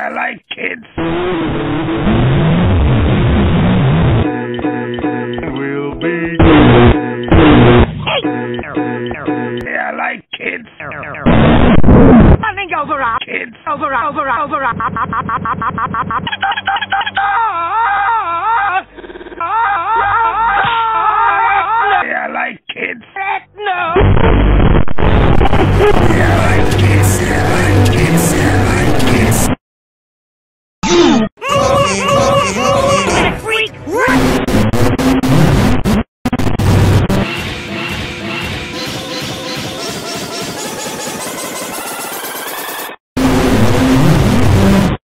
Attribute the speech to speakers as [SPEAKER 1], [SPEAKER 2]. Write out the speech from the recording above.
[SPEAKER 1] I like kids. We'll be. I like kids.
[SPEAKER 2] Running over our
[SPEAKER 1] Kids.
[SPEAKER 2] over.
[SPEAKER 1] I like kids.